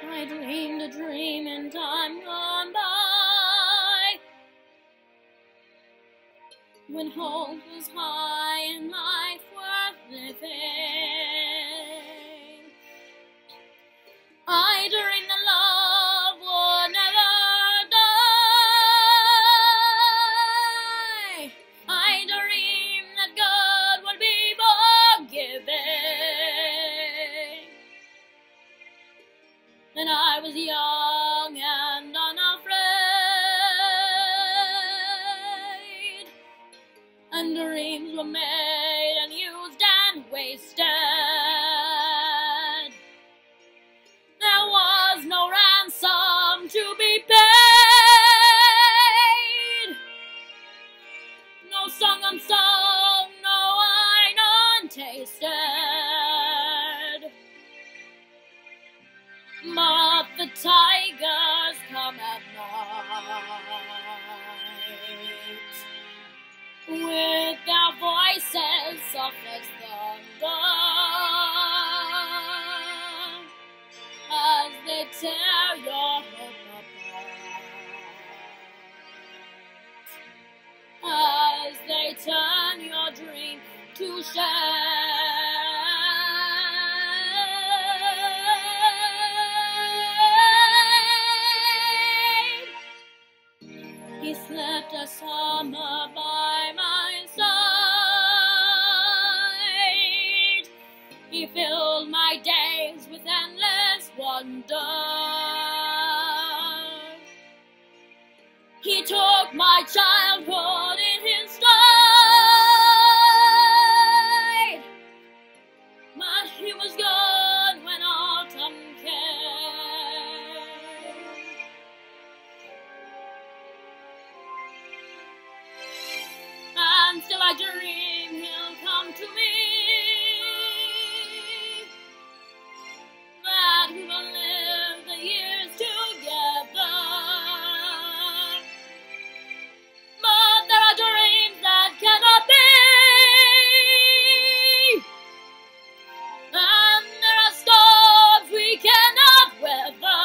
I dreamed a dream in time gone by, when hope was high and life worth living. I dreamed that love would never die. I dreamed that God would be forgiving. And I was young and unafraid, and dreams were made and used and wasted. There was no ransom to be paid, no song unsung, no wine untasted. But the tigers come at night, with their voices soft as thunder, as they tear your hope apart, as they turn your dream to shame. He slept a summer by my side. He filled my days with endless wonder. He took my childhood in his stride, but he was gone when autumn came. And still I dream he'll come to me, that we will live the years together. But there are dreams that cannot be, and there are storms we cannot weather.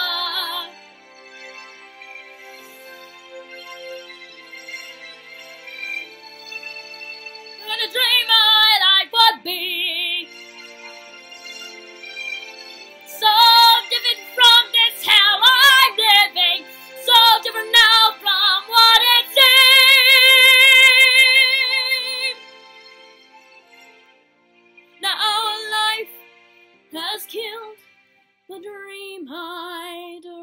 And a dream my life would be so different from this hell I'm living, so different now from what it seemed. Now life has killed the dream I'd